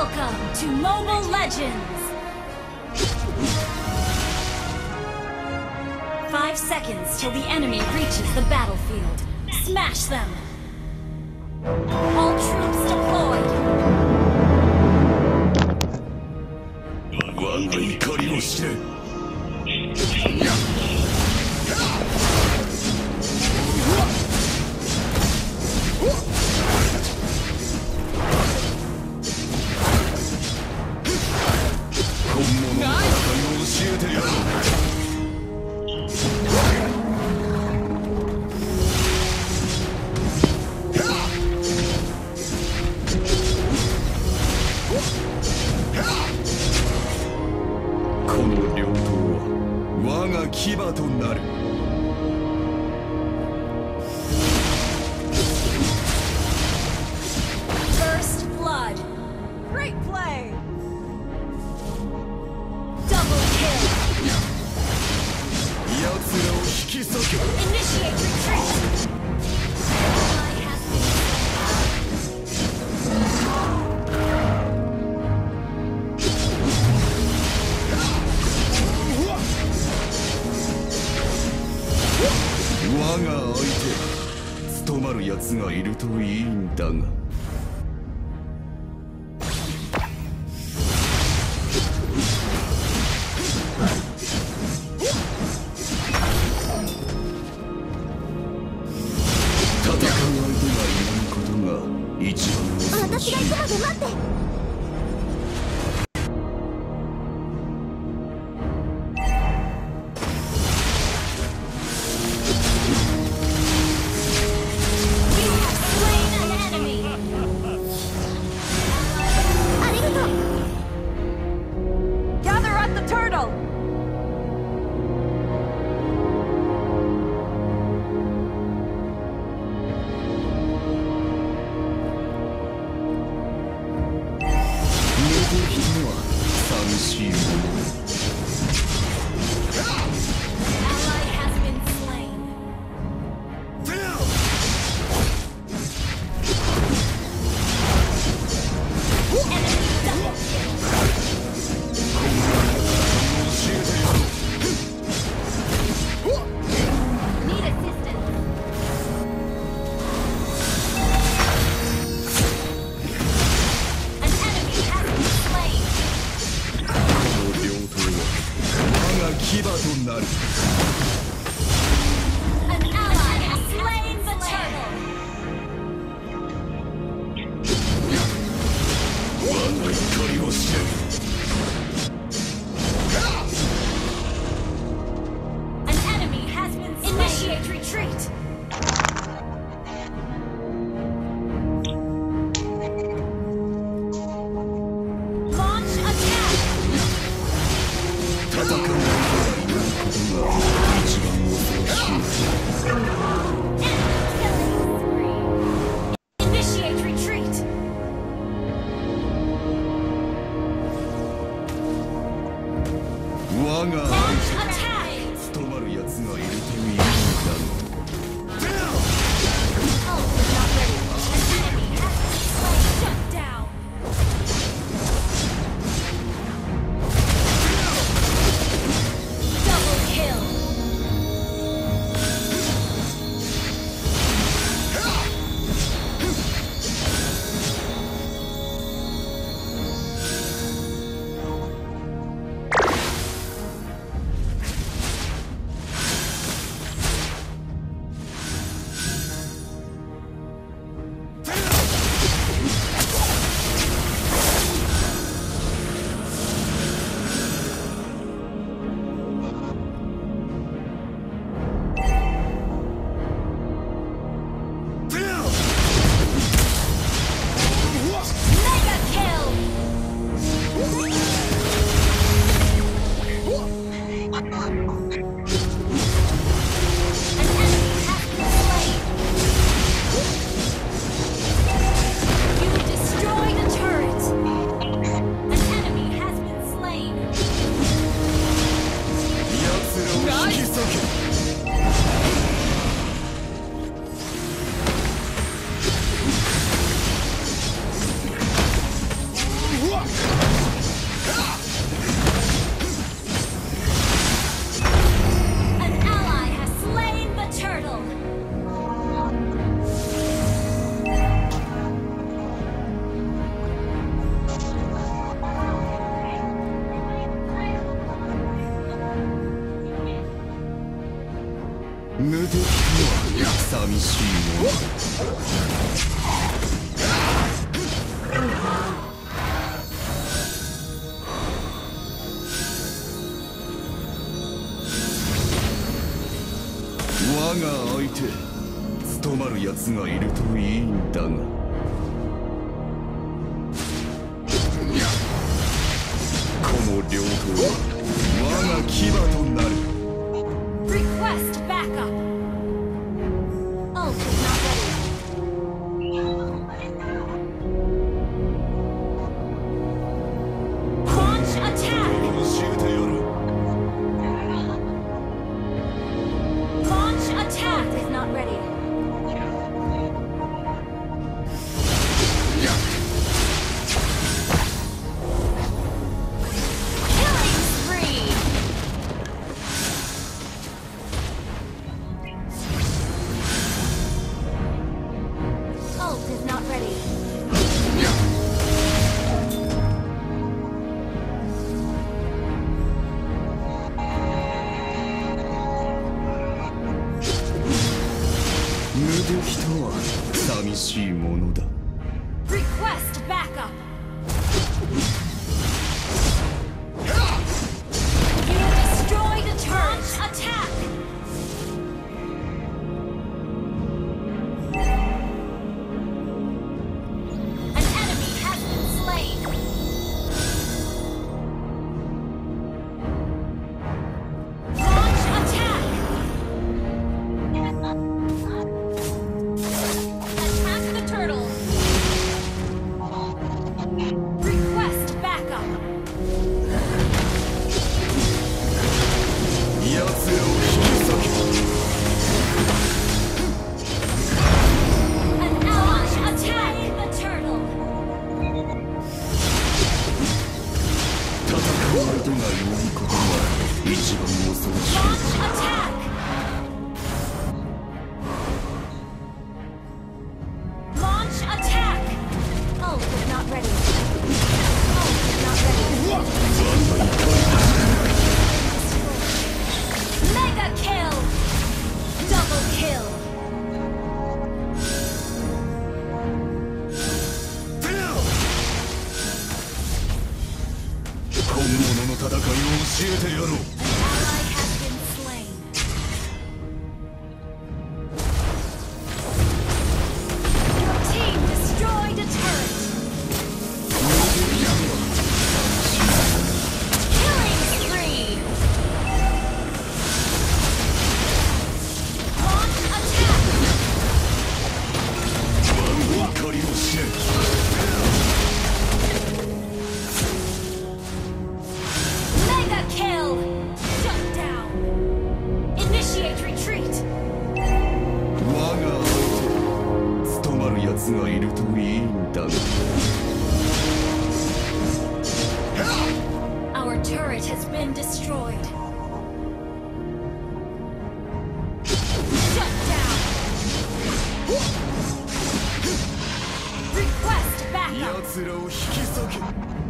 Welcome to Mobile Legends! 5 seconds till the enemy reaches the battlefield. Smash them! All troops deployed! 我が怒りを知れ。本物の戦いを教えてやろう。この両刀は我が牙となる。 First blood! Great play! Double kill! 奴らを引き裂け。 Initiate retreat! Ally has been 我が相手務まる奴がいるといいんだが。戦う相手がいないことが一番恐ろしい。 私が行くまで待って。 You have slain an enemy! ありがとう。 Gather at the turtle! 寂しいもの我が相手務まる奴がいるといいんだがこの両刀は我が牙となる Request backup. Ult is not ready. Launch attack. 教えてやろう Launch attack is not ready. Killing spree. Ult is not ready. 無敵とは寂しいものだ Request backup. You destroyed a turret. Attack. An enemy has been slain. Launch attack. Attack the turtle. Request backup. 奴らを引き裂け An ally attack the turtle. 戦う相手がいないことが一番恐ろしい Launch attack. Launch attack. Ult is not ready. Ult is not ready. Mega kill. Double kill. 本物の戦いを教えてやろう An ally has been slain. Your team destroyed a turret. Killing spree. Launch attack. 怒りを知れ Mega kill. Shut down. Initiate retreat. 我が相手務まる奴がいるといいんだが Our turret has been destroyed. Shut down. Request backup. 奴らを引き裂け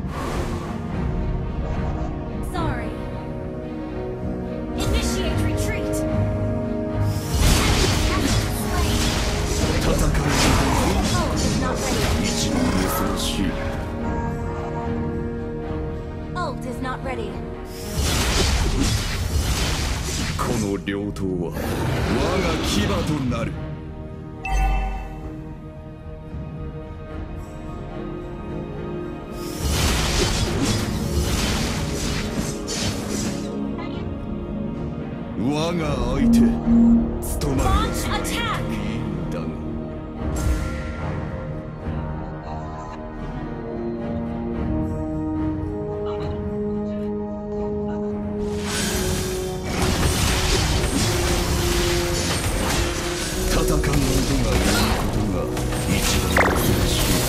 Sorry. Initiate retreat. An enemy has been slain. 戦い Ult is not ready. 一番恐ろしい Ult is not ready. この両刀は我が牙となる我が相手務まる Launch attack. いいんだが 戦う相手がいないことが一番恐ろしい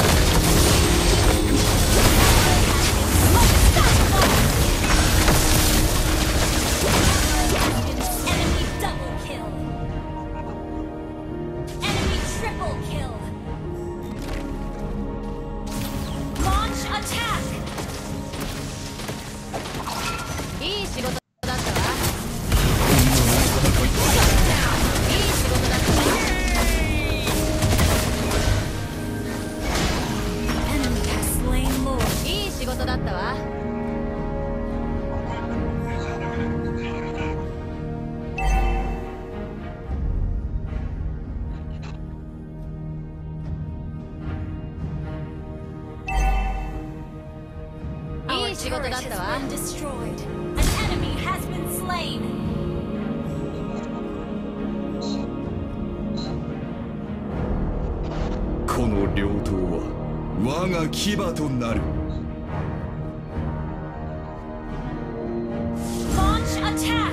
Enemy double kill. 仕事だったわ。An enemy has been slain. この両刀は我が牙となる。 Launch attack.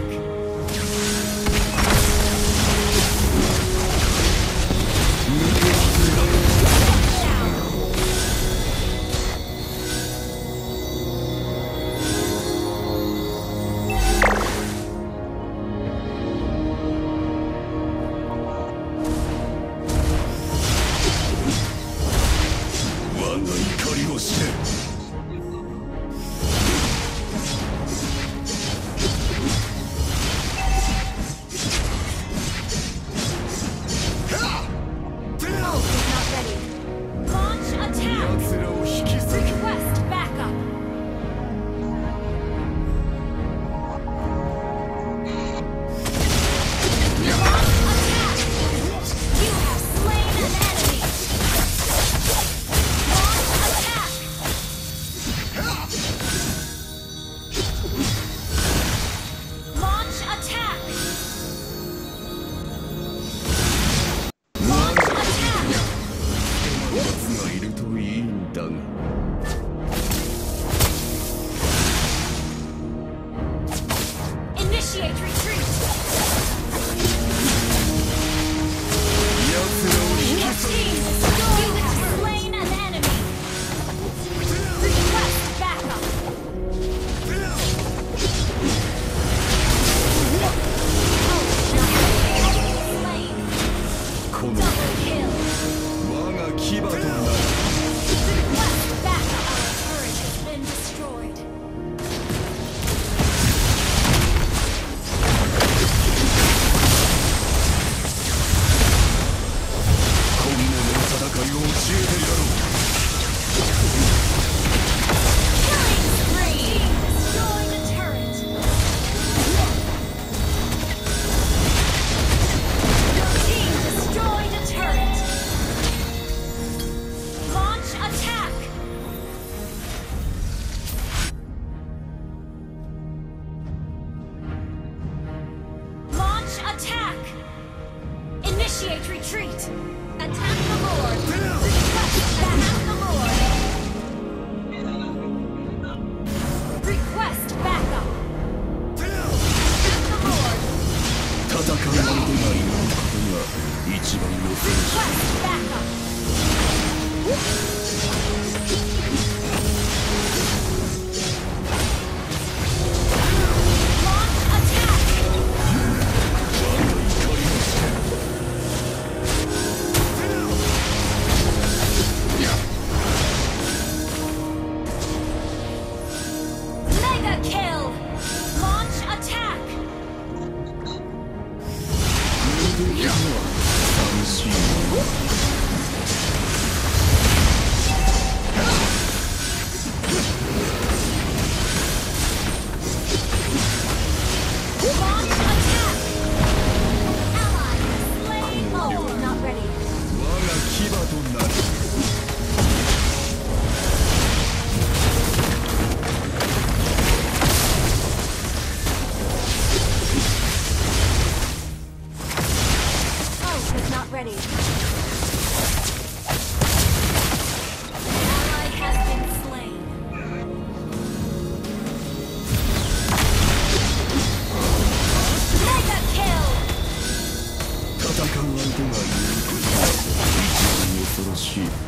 戦う相手がいることが一番恐ろしい。